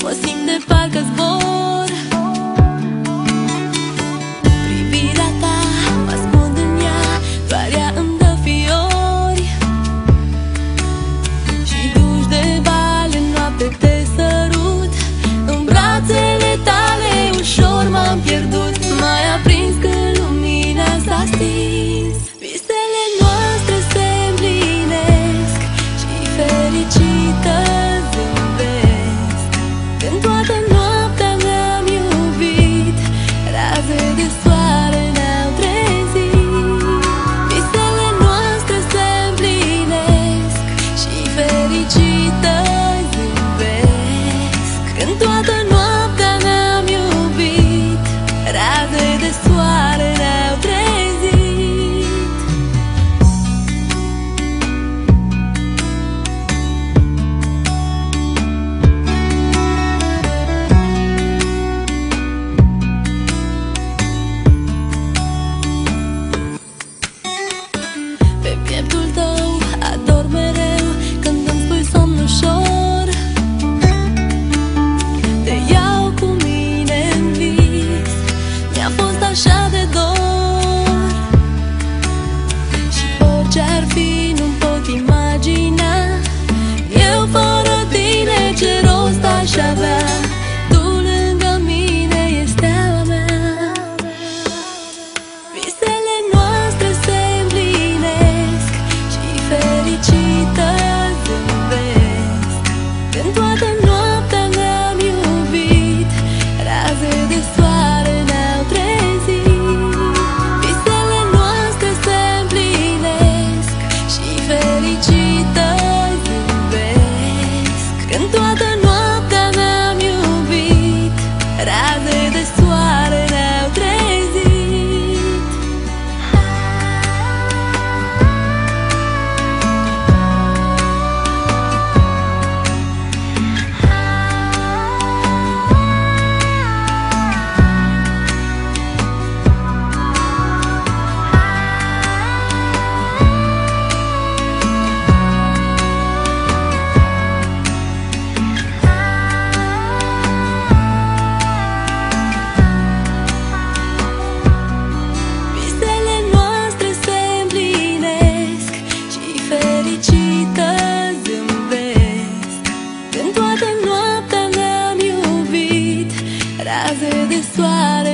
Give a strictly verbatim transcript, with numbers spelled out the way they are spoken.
mă simt de parcă zbor. Privirea ta mă ascund în ea, doar ea îmi dă fiori. Și duși de bal în noapte te sărut, în brațele tale ușor m-am pierdut. M-ai aprins când lumina s-a stins. Visele noastre se împlinesc și fericită zâmbesc. Când toată noaptea ne-am iubit, raze de soare ne-au trezit. Visele noastre se împlinesc și fericită zâmbesc. Când toată noaptea ne-am iubit, raze de soare ne-au trezit. Pe pieptul tău ador mereu când îmi spui somn ușor. Te iau cu mine în vis, mi-a fost așa de dor. Și orice-ar fi nu-mi pot imagina eu fără tine ce rost aș avea. Tu lângă mine e steaua mea. Visele noastre se împlinesc și fericită zâmbesc. Când toată noaptea ne-am iubit, raze de soare ne-au trezit. Visele noastre se împlinesc și fericită zâmbesc. Când toată noaptea ne-am iubit, raze de soare ne-au trezit. Visele noastre se împlinesc și fericită zâmbesc. Când toată noaptea ne-am iubit, raze de soare